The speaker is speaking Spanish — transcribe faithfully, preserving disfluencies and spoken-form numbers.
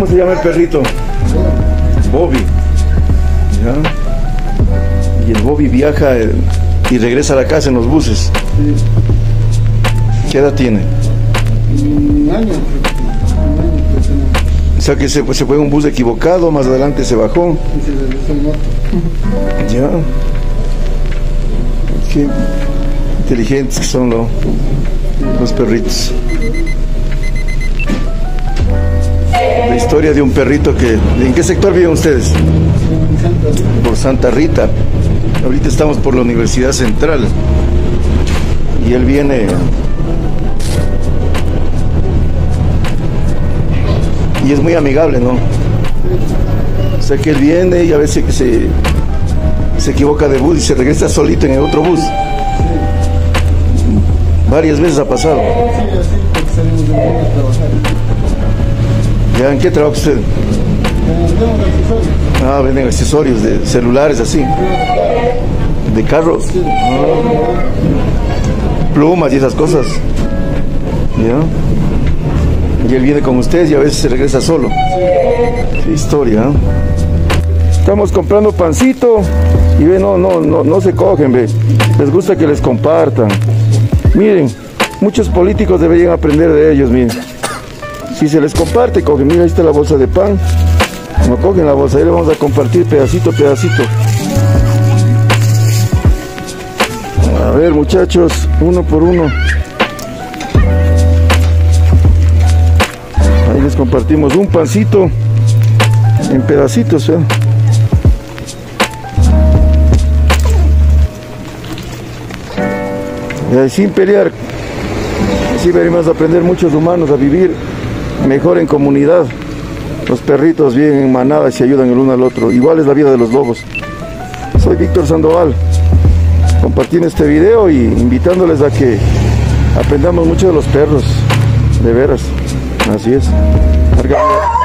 ¿Cómo se llama el perrito? Bobby. ¿Ya? Y el Bobby viaja eh, y regresa a la casa en los buses. ¿Qué edad tiene? Un año. O sea que se, se fue en un bus equivocado, más adelante se bajó. Y se regresó en moto. Ya. Qué inteligentes que son ¿no? los perritos. La historia de un perrito que... ¿En qué sector viven ustedes? Por Santa Rita. Ahorita estamos por la Universidad Central. Y él viene... Y es muy amigable, ¿no? O sea que él viene y a veces se, se equivoca de bus y se regresa solito en el otro bus. Varias veces ha pasado. Sí, así, porque salimos de Moreno a trabajar. ¿Ya en qué trabaja usted? Vendemos accesorios. Ah, venden accesorios de celulares así. ¿De carros? Ah. Plumas y esas cosas. ¿Ya? Y él viene con ustedes y a veces se regresa solo. Qué historia, ¿eh? Estamos comprando pancito y ve, no, no, no, no se cogen, ve. Les gusta que les compartan. Miren, muchos políticos deberían aprender de ellos, miren. Si se les comparte, cogen, mira, ahí está la bolsa de pan. No cogen la bolsa, ahí le vamos a compartir pedacito, pedacito. A ver, muchachos, uno por uno. Ahí les compartimos un pancito en pedacitos, ¿eh? Y ahí, sin pelear. Así venimos a aprender muchos humanos a vivir mejor en comunidad. Los perritos viven en manada y se ayudan el uno al otro. Igual es la vida de los lobos. Soy Víctor Sandoval, compartiendo este video y invitándoles a que aprendamos mucho de los perros. De veras, así es.